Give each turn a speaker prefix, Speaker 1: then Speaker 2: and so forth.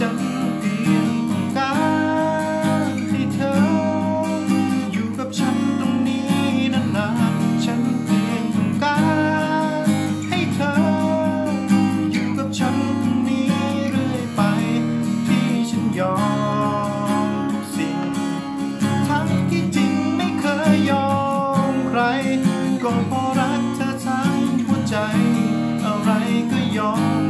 Speaker 1: ฉันเพียงต้องการให้เธออยู่กับฉันตรงนี้นานๆฉันเพียงต้องการให้เธออยู่กับฉันตรงนี้เรื่อยไปที่ฉันยอมทุกสิ่งทั้งที่จริงไม่เคยยอมใครก็เพราะรักเธอทั้งหัวใจอะไรก็ยอม